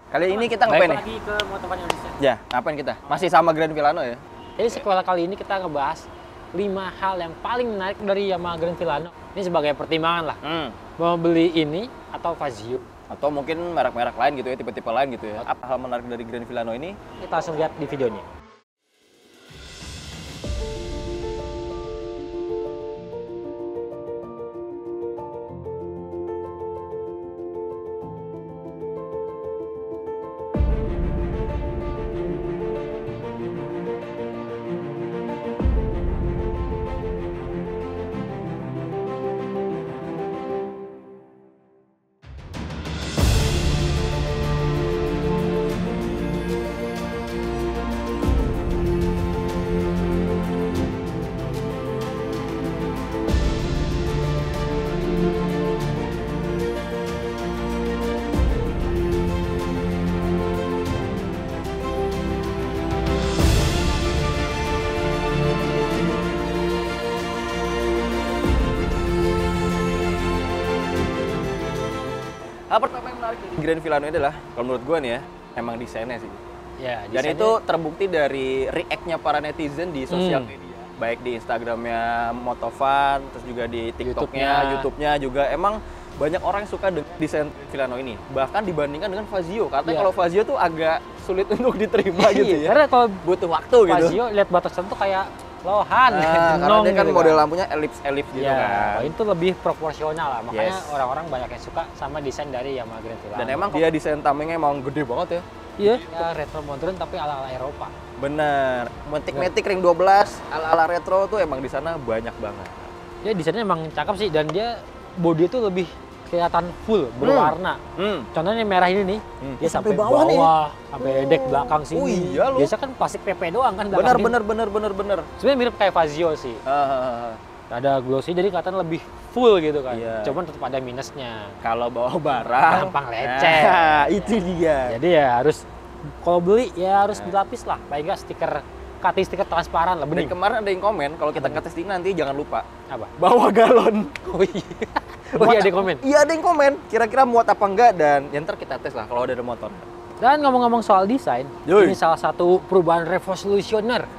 Kali ini kita ngapain nih? lagi ke Motovan Indonesia. Ya, ngapain kita? Masih sama Grand Villano ya? Jadi sekolah kali ini kita ngebahas 5 hal yang paling menarik dari Yamaha Grand Villano. Ini sebagai pertimbangan lah. Mau beli ini atau Fazio. Atau mungkin merek-merek lain gitu ya, tipe-tipe lain gitu ya. Apa hal menarik dari Grand Villano ini? Kita langsung lihat di videonya. Hal pertama yang menarik dari Grand Villano ini adalah, kalau menurut gue nih ya, emang desainnya sih. Ya, Dan itu terbukti dari react-nya para netizen di sosial media. Baik di Instagramnya Motovan, terus juga di TikToknya, YouTube-nya juga. Emang banyak orang yang suka dengan desain Villano ini. Bahkan dibandingkan dengan Fazio. Katanya kalau Fazio tuh agak sulit untuk diterima gitu ya. Karena kalau butuh waktu gitu. Fazio lihat batasan tuh kayak lohan, karena dia kan gitu model lampunya elips gitu ya, kan. Itu lebih proporsional lah. Makanya orang-orang banyak yang suka sama desain dari Yamaha Grand Villano. Dan emang dia desain tamengnya emang gede banget ya. Iya, ya, retro modern tapi ala-ala Eropa. Bener. Matic Ring 12 ala-ala retro tuh emang di sana banyak banget. Ya desainnya emang cakep sih, dan dia body itu lebih kelihatan full berwarna. Contohnya merah ini nih, dia sampai bawah nih, sampai dek belakang sini. Oh iya loh. Biasa kan plastik PP doang kan. Bener. Sebenarnya mirip kayak Fazio sih. Ada glossy jadi kelihatan lebih full gitu kan. Iya. Cuman tetap ada minusnya. Kalau bawa barang Gampang lecet. Itu dia. Jadi ya harus kalau beli ya harus dilapis lah. Paling nggak stiker transparan lah. Dan Bening. kemarin ada yang komen kalau kita ngetes ini nanti jangan lupa Apa? bawa galon. Oh iya. Oh iya, ada yang komen. Iya, ada yang komen. Kira-kira muat apa enggak, dan ya ntar kita tes lah kalau ada motor. Dan ngomong-ngomong soal desain, Yoi. ini salah satu perubahan revolusioner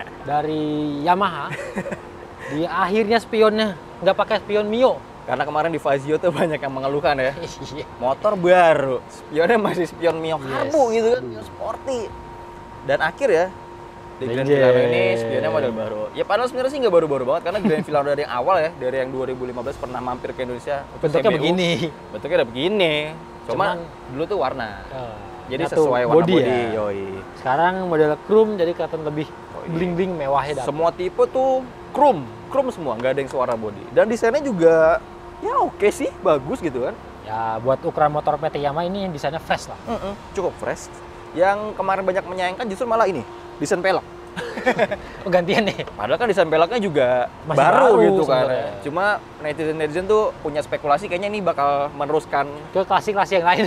dari Yamaha. Di akhirnya spionnya nggak pakai spion Mio. Karena kemarin di Fazio tuh banyak yang mengeluhkan ya. Iya. Motor baru, spionnya masih spion Mio karbu gitu kan, spion sporty. Dan akhir ya, di Grand Villano ini spionnya model baru. Ya padahal sebenarnya sih nggak baru-baru banget, karena Grand Villano dari yang awal ya, dari yang 2015 pernah mampir ke Indonesia. Bentuknya CBU. begini. Bentuknya udah begini. Cuman dulu tuh warna. Jadi Satu, sesuai warna body. ya. Yoi. Sekarang model chrome jadi kelihatan lebih bling-bling mewahnya. Semua tipe tuh chrome semua, nggak ada yang suara body. Dan desainnya juga ya oke sih, bagus gitu kan. Ya buat ukuran motor PT Yamaha ini desainnya fresh lah. Cukup fresh. Yang kemarin banyak menyayangkan justru malah ini, desain pelek. Oh, gantian nih. Padahal kan desain peleknya juga Masih baru gitu kan. sebenernya. Cuma netizen tuh punya spekulasi kayaknya ini bakal meneruskan Ke klasik-klasik yang lain.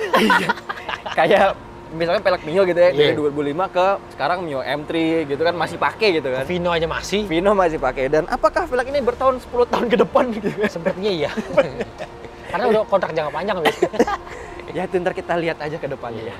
kayak misalnya pelek Mio gitu ya, dari 2005 ke sekarang Mio M3 gitu kan, masih pakai gitu kan. Vino aja masih. Vino masih pakai. Dan apakah pelek ini bertahun 10 tahun ke depan gitu kan? Sepertinya iya. Karena udah kontrak jangka panjang. Ya itu ntar kita lihat aja ke depannya ya.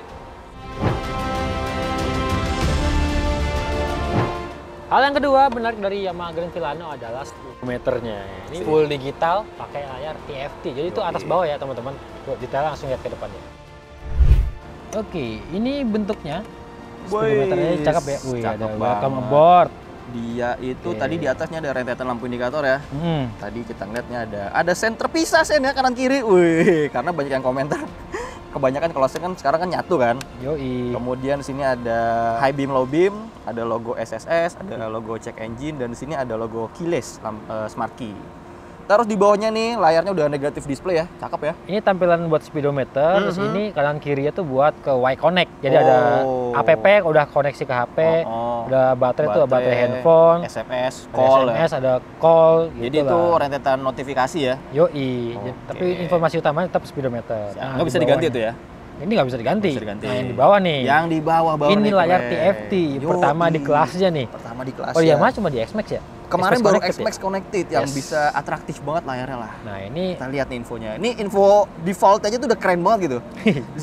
Hal yang kedua menarik dari Yamaha Grand Villano adalah speedometernya. Ini full digital, pakai layar TFT. Jadi itu atas bawah ya teman-teman. Tuh, detail langsung lihat ke depannya. Oke, ini bentuknya. Speedometernya cakep ya. Wih, ada welcome aboard. Dia itu tadi di atasnya ada rentetan lampu indikator ya. Tadi kita ngeliatnya ada sen terpisah sen ya, kanan kiri. Wih, karena banyak yang komentar. Kebanyakan kalau sen kan sekarang kan nyatu kan. Yoi. Kemudian di sini ada high beam, low beam, ada logo SSS, ada logo check engine, dan di sini ada logo keyless smart key. Terus di bawahnya nih layarnya udah negatif display ya, cakep ya. Ini tampilan buat speedometer, terus ini kanan kirinya tuh buat ke Y Connect. Jadi ada app udah koneksi ke HP, udah baterai tuh baterai handphone, SMS, ada call SMS, ada call. Jadi gitu itu lah. rentetan notifikasi ya. Yoi. Tapi informasi utamanya tetap speedometer. Nah, nggak bisa diganti itu ya. Ini nggak bisa diganti. Nah, yang di bawah nih. Yang di bawah Ini layar TFT pertama di kelasnya nih. Pertama di kelas. Oh iya, Mas cuma di X-Max ya? Kemarin X-Max baru Connected X-Max Connected yang bisa atraktif banget layarnya lah. Nah, ini kita lihat nih infonya. Ini info default aja tuh udah keren banget gitu. Di sini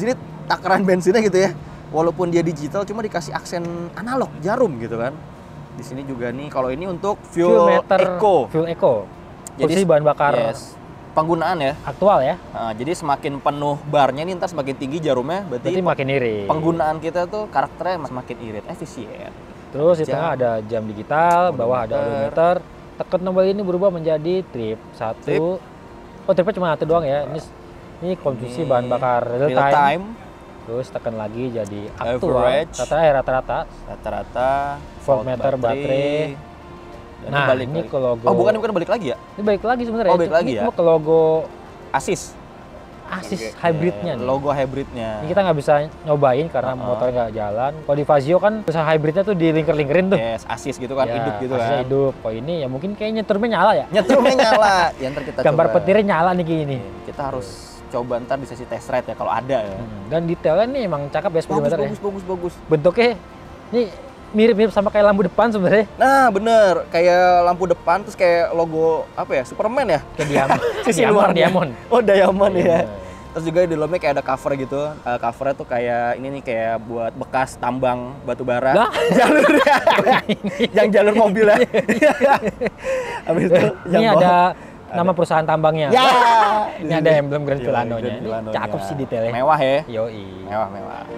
takaran bensinnya gitu ya. Walaupun dia digital cuma dikasih aksen analog jarum gitu kan. Di sini juga nih kalau ini untuk fuel eco. Fuel eco. Jadi bahan bakar penggunaan ya. Aktual ya. Nah, jadi semakin penuh barnya nih ntar semakin tinggi jarumnya berarti makin irit. Penggunaan kita tuh karakternya semakin irit, efisien. Terus di tengah ada jam digital, bawah ada odometer. Tekan tombol ini berubah menjadi trip 1. Oh, tripnya cuma 1 doang ya. Ini konsumsi bahan bakar real time. Terus tekan lagi jadi aktual. Rata-rata voltmeter baterai. Nah, ini ke logo. Oh, bukan balik lagi ya? Ini balik lagi sebenarnya. Oh, balik lagi ya? Ini ke logo Asis hybridnya nih. Logo hybridnya. Ini kita nggak bisa nyobain karena motor nggak jalan. Kalau di Fazio kan usaha hybridnya tuh dilingkar-lingkarin tuh. Yes, Asis gitu kan, hidup gitu kan. Hidup. Kalau ini ya mungkin kayaknya nyetirnya nyala ya. Nyetirnya nyala. Ya ntar kita gambar coba. petirnya nyala nih kayak gini. Kita harus coba ntar di sesi test ride ya kalau ada ya. Dan detailnya nih emang cakep ya speedometer ya. Bagus. Bentuknya ini mirip-mirip sama kayak lampu depan sebenarnya. Nah, bener. Kayak lampu depan terus kayak logo apa ya? Superman ya? Kayak Diamond. Oh, Diamond ya. Terus juga di dalamnya kayak ada cover gitu. Covernya tuh kayak ini nih kayak buat bekas tambang batu bara. Jalurnya. Yang jalur mobil ya. Habis itu ini ada nama perusahaan tambangnya. Ya. Ini ada emblem Grand Filano-nya. Cakep sih detailnya. Mewah ya. Yoi. Mewah.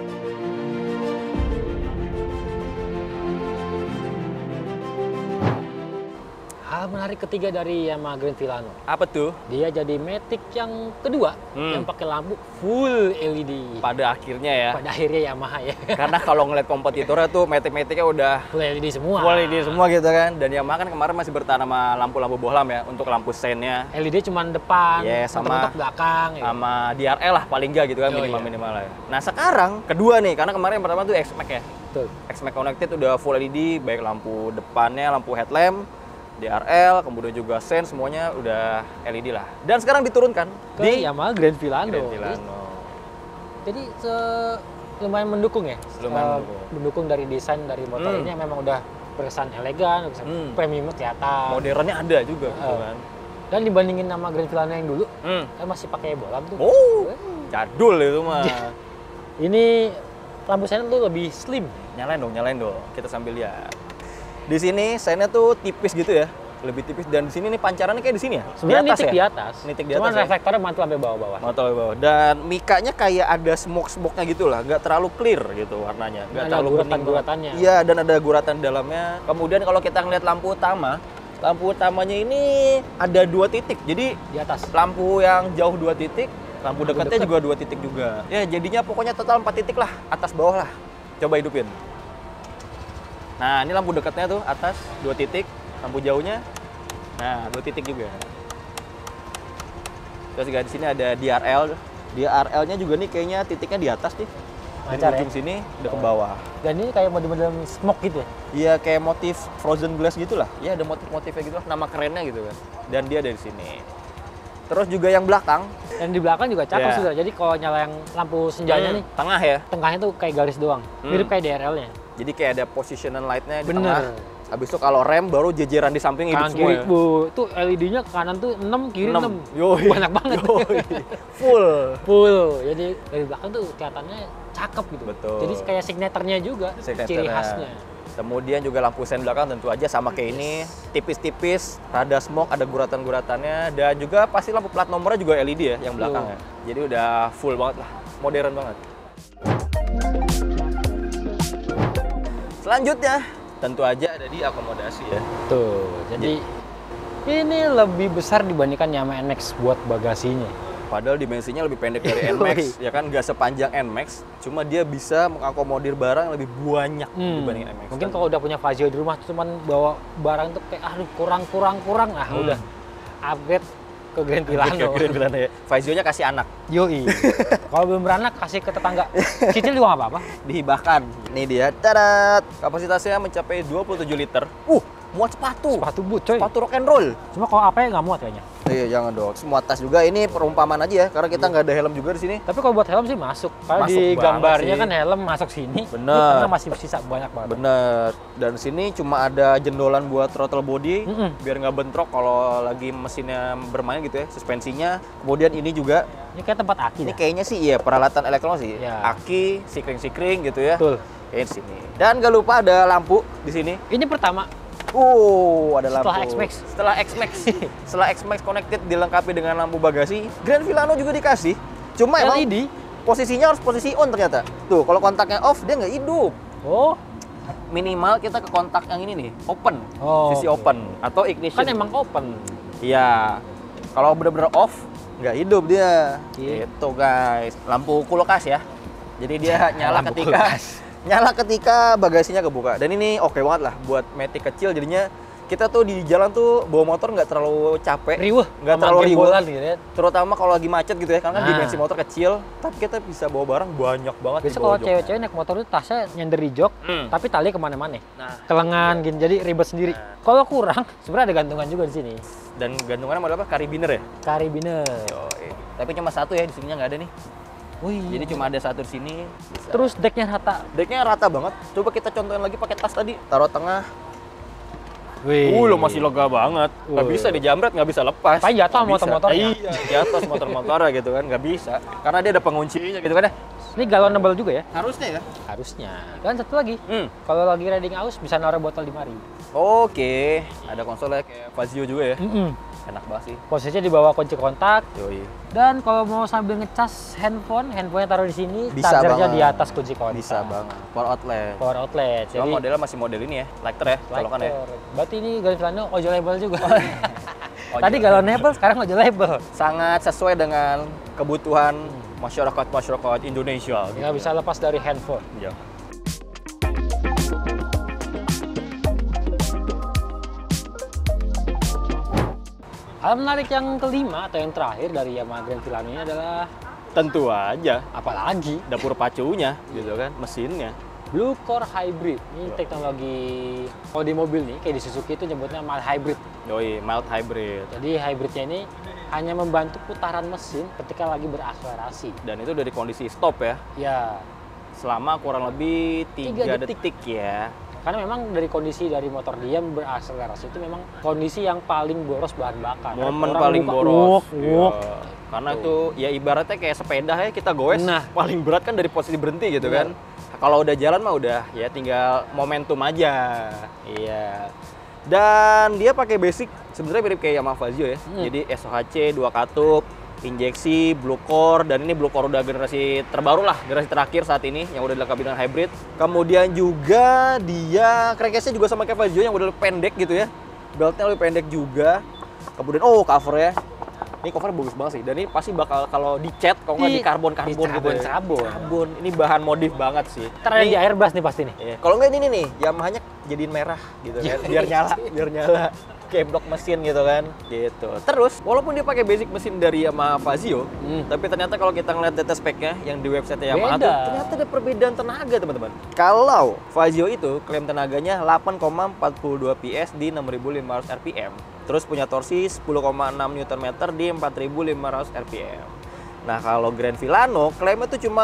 Hal menarik ketiga dari Yamaha Grand Filano. Apa tuh? Dia jadi Matic yang kedua yang pakai lampu full LED. Pada akhirnya ya. Pada akhirnya Yamaha ya. Karena kalau ngeliat kompetitornya tuh Matic-Maticnya udah full LED semua. Full LED semua gitu kan. Dan Yamaha kan kemarin masih bertahan sama lampu-lampu bohlam ya untuk lampu sennya. LED cuma depan, sama belakang. Sama DRL lah paling nggak gitu kan minimal lah ya. Nah sekarang kedua nih karena kemarin yang pertama tuh X-Max ya. Betul. X-Max Connected udah full LED baik lampu depannya, lampu headlamp, DRL, kemudian juga sen semuanya udah LED lah. Dan sekarang diturunkan di Yamaha Grand Filano. Jadi lumayan mendukung ya. Mendukung dari desain dari motor ini yang memang udah berkesan elegan, berkesan premium kelihatan. Modernnya ada juga gitu kan. Dan dibandingin sama Grand Filano yang dulu, kan masih pakai bohlam tuh. Oh, jadul itu mah. Ini lampu sen tuh lebih slim. Nyalain dong. Kita sambil lihat. Di sini sennya tuh tipis gitu ya, lebih tipis dan di sini nih pancarannya kayak di sini ya. Sebenarnya nitik di atas. Cuman ya? reflektornya mantul sampai bawah-bawah. Dan mikanya kayak ada smoke-smoke-nya gitu lah, nggak terlalu clear gitu warnanya, nggak terlalu guratan-guratannya. Iya, dan ada guratan di dalamnya. Kemudian kalau kita ngeliat lampu utamanya ini ada 2 titik. Jadi di atas. Lampu yang jauh 2 titik, lampu dekatnya juga 2 titik juga. Ya, jadinya pokoknya total 4 titik lah, atas bawah lah. Coba hidupin. Nah, ini lampu dekatnya tuh atas 2 titik, lampu jauhnya, nah 2 titik juga. Terus juga di sini ada DRL. DRL-nya juga nih kayaknya titiknya di atas nih. Dari ujung sini udah ke bawah. Dan ini kayak model-model smoke gitu ya? Iya, kayak motif frozen glass gitu lah. Iya, ada motif-motifnya gitu lah, nama kerennya gitu kan. Dan dia dari sini. Terus juga yang belakang. Dan di belakang juga cakep sudah. Jadi kalau nyala yang lampu senjanya nih, tengah ya. Tengahnya tuh kayak garis doang. Mirip kayak DRL-nya. Jadi kayak ada positional light-nya di tengah. Habis itu kalau rem baru jejeran di samping hidup semua ya. Itu LED-nya ke kanan tuh 6, kiri 6. Banyak banget. Full. Jadi dari belakang tuh kelihatannya cakep gitu. Betul. Jadi kayak signaturnya juga, ciri khasnya. Kemudian juga lampu sen belakang tentu aja sama kayak ini, tipis-tipis, rada smoke, ada guratan-guratannya, dan juga pasti lampu plat nomornya juga LED ya yang belakang ya. Jadi udah full banget lah, modern banget. Selanjutnya, tentu aja ada di akomodasi ya. Tuh, jadi ini lebih besar dibandingkan Yamaha NMAX buat bagasinya. Padahal dimensinya lebih pendek dari NMAX, ya kan nggak sepanjang NMAX, cuma dia bisa mengakomodir barang yang lebih banyak dibanding NMAX. Mungkin kalau udah punya Fazio di rumah, cuman bawa barang tuh kayak aduh kurang, udah upgrade ke Grand Filano. Ya. Fazio-nya kasih anak. Yoi. Kalau belum beranak kasih ke tetangga. Cicil juga nggak apa-apa. Dihibahkan. Ini dia. Tadat. Kapasitasnya mencapai 27 liter. Muat sepatu. Sepatu boot coy. Sepatu rock and roll. Cuma kalau apa ya nggak muat kayaknya. Iya. jangan dong. Semua tas juga ini perumpamaan aja ya, karena kita nggak ada helm juga di sini. Tapi kalau buat helm sih masuk. Karena Masuk di banget gambarnya sih. kan helm masuk sini. Bener. Ini karena masih sisa banyak banget. Bener. Dan sini cuma ada jendolan buat throttle body, biar nggak bentrok kalau lagi mesinnya bermain gitu ya, suspensinya. Kemudian ini juga, Ini kayak tempat aki ini dah. kayaknya sih ya peralatan elektronik sih, Ya. aki, sikring gitu ya. Betul. Kayaknya di sini. Dan nggak lupa ada lampu di sini. Ini pertama. Ada lampu. Setelah X-Max. Setelah X-Max. Setelah X-Max connected dilengkapi dengan lampu bagasi, Grand Vilano juga dikasih. Cuma emang LED. posisinya harus posisi on ternyata. Tuh, kalau kontaknya off dia nggak hidup. Oh, Minimal kita ke kontak yang ini nih, open. Oh, Sisi oke. open atau ignition. kan emang open. Iya. Kalau bener-bener off, nggak hidup dia. Iya. Gitu guys. Lampu kulkas ya. Jadi dia nyala Lampu ketika kulkas. nyala ketika bagasinya kebuka. Dan ini oke banget lah buat Matic kecil. Jadinya kita tuh di jalan tuh bawa motor nggak terlalu capek. Riweh. Nggak sama terlalu riweh. gembolan gitu ya. Terutama kalau lagi macet gitu ya. Karena kan Nah. dimensi motor kecil, tapi kita bisa bawa barang banyak banget. Biasa di bawah kalau joknya. cewek-cewek naik motor itu tasnya nyender di jok, tapi tali kemana-mana. Nah, Ke lengan gini, jadi ribet sendiri. Kalau kurang, sebenarnya ada gantungan juga di sini. dan gantungannya model apa? Carabiner ya? Karabiner. Yoi. Tapi cuma satu ya, di sininya nggak ada nih. Wih. Jadi cuma ada satu di sini. Bisa. Terus decknya rata. Decknya rata banget. Coba kita contohin lagi pakai tas tadi. Taruh tengah. Wih. Lo masih lega banget. Nggak Wih. bisa dijamret, nggak bisa lepas. Paling jatuh sama Nggak bisa. motor-motornya. Iya, jatuh sama motor-motornya gitu kan. Nggak bisa. Karena dia ada penguncinya gitu kan ya. Ini galonable juga ya? Harusnya ya. Harusnya. Dan satu lagi, Hmm. kalau lagi riding aus bisa naruh botol di mari. Oke. Ada konsolnya kayak Fazio juga ya. Enak banget sih. Posisinya di bawah kunci kontak. Yoi. Dan kalau mau sambil ngecas handphonenya taruh di sini, Bisa chargernya banget. di atas kunci kontak. Bisa banget. Power outlet. Power outlet. Cuma Jadi modelnya masih model ini ya. Lighter ya. Colokan ya. lighter. Berarti ini Grand Vilano ojolable juga. Ojol. Tadi galonable, sekarang ojolable. Sangat sesuai dengan kebutuhan masyarakat Indonesia. Nggak bisa lepas dari handphone. Iya. Hal menarik yang kelima atau yang terakhir dari Yamaha Grand Vilano ini adalah Tentu aja apalagi dapur pacunya gitu kan, mesinnya. Blue Core Hybrid. Ini teknologi kalau di mobil nih kayak di Suzuki itu nyebutnya mild hybrid. Yoi, mild hybrid. Jadi hybridnya ini hanya membantu putaran mesin ketika lagi berakselerasi. Dan itu dari kondisi stop ya, Ya, selama kurang lebih 3 detik. detik ya. karena memang dari kondisi dari motor dia berakselerasi itu memang kondisi yang paling boros bahan bakar. Momen Orang paling lupa, boros. wuk. Iya. Karena itu ya ibaratnya kayak sepeda ya, kita goes Nah. paling berat kan dari posisi berhenti gitu Benar. kan. Kalau udah jalan mah udah ya tinggal momentum aja. Iya. Dan dia pakai basic sebenarnya mirip kayak Yamaha Fazio ya. Jadi SOHC 2 katup, injeksi, Blue Core, dan ini Blue Core udah generasi terbaru lah, generasi terakhir saat ini yang udah dilengkapi dengan hybrid. Kemudian juga dia crankcase-nya juga sama kayak Fazio yang udah lebih pendek gitu ya. Beltnya lebih pendek juga. Kemudian covernya. Ini cover bagus banget sih. Dan ini pasti bakal kalau dicat kalau nggak di karbon gitu. Ya. Karbon. Ini bahan modif banget sih. Ntar ada Ini- di airbrush nih pasti nih. Iya. Kalau nggak ini nih, Yamaha-nya jadiin merah gitu kan, biar nyala, kayak blok mesin gitu kan, gitu. Terus, walaupun dia pakai basic mesin dari Yamaha Fazio, tapi ternyata kalau kita ngeliat data speknya yang di website Yamaha tuh, Beda. ternyata ada perbedaan tenaga teman-teman. Kalau Fazio itu klaim tenaganya 8,42 PS di 6.500 RPM, terus punya torsi 10,6 Nm di 4.500 RPM. Nah, kalau Grand Vilano klaimnya itu cuma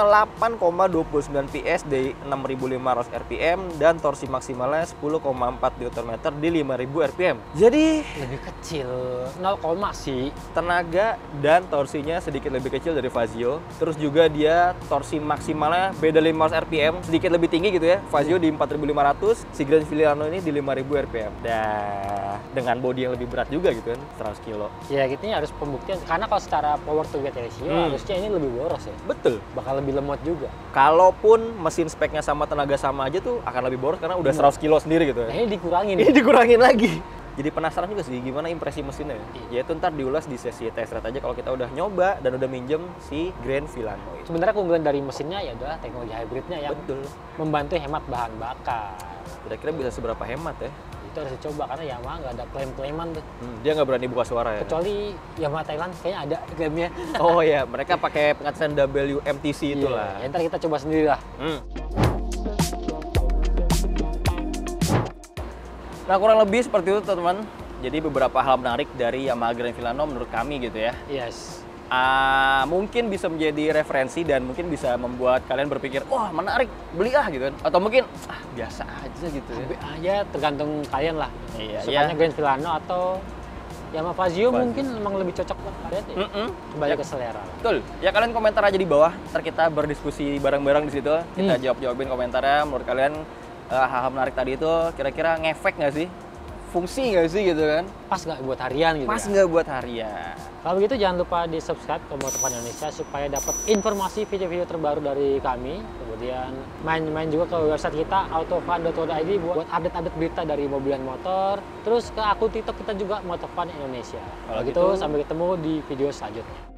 8,29 PS di 6.500 RPM dan torsi maksimalnya 10,4 Nm di 5.000 RPM. Jadi, Lebih kecil, 0, sih. tenaga dan torsinya sedikit lebih kecil dari Fazio. Terus juga dia torsi maksimalnya beda 500 RPM, sedikit lebih tinggi gitu ya. Fazio di 4.500, si Grand Vilano ini di 5.000 RPM. Dah, dengan bodi yang lebih berat juga gitu kan, 100 kilo. Ya gitu ini harus pembuktian karena kalau secara power to weight ratio harusnya ini lebih boros ya. Betul. Bakal lebih lemot juga. Kalaupun mesin speknya sama, tenaga sama aja tuh akan lebih boros karena udah 100 kilo sendiri gitu Nah, ya. ini dikurangin. Ini dikurangin lagi. Jadi penasaran juga sih gimana impresi mesinnya. Ya itu ntar diulas di sesi test ride aja kalau kita udah nyoba dan udah minjem si Grand Vilano ini. Sebenarnya keunggulan dari mesinnya ya adalah teknologi hybridnya yang Betul. membantu hemat bahan bakar. Kira-kira bisa seberapa hemat ya? Itu harus dicoba karena Yamaha nggak ada klaim-klaiman tuh. Dia nggak berani buka suara ya? Kecuali Yamaha Thailand kayaknya ada klaimnya. Oh ya, mereka pakai pengaturan WMTC itulah. Ya, ntar kita coba sendiri lah. Nah kurang lebih seperti itu teman-teman Jadi beberapa hal menarik dari Yamaha Grand Filano menurut kami gitu ya. Yes. Mungkin bisa menjadi referensi dan mungkin bisa membuat kalian berpikir, wah menarik, beli gitu kan. Atau mungkin, biasa aja gitu ya. Aja tergantung kalian lah. Iya, sukanya Grand Filano atau Yamaha Fazio mungkin memang lebih cocok buat kalian ya. Kembali ke selera. Betul. Ya kalian komentar aja di bawah, ntar kita berdiskusi bareng-bareng di situ. Kita jawabin komentarnya. Menurut kalian hal-hal menarik tadi itu kira-kira ngefek nggak sih? Fungsi nggak sih gitu kan? Pas nggak buat harian gitu. Pas nggak buat harian. Kalau begitu jangan lupa di subscribe ke Motovan Indonesia supaya dapat informasi video-video terbaru dari kami. Kemudian main-main juga ke website kita autofan.co.id buat update-update berita dari mobil dan motor. Terus ke akun TikTok kita juga Motovan Indonesia. Kalau gitu sampai ketemu di video selanjutnya.